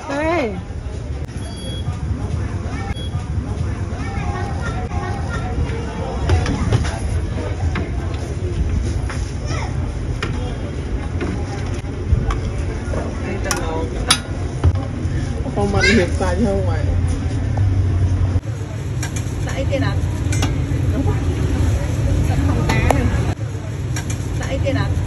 Đây. Không ăn hiệp xài chứ không mày. Tại kia đặt. Đúng không? Không cá này. Tại kia đặt.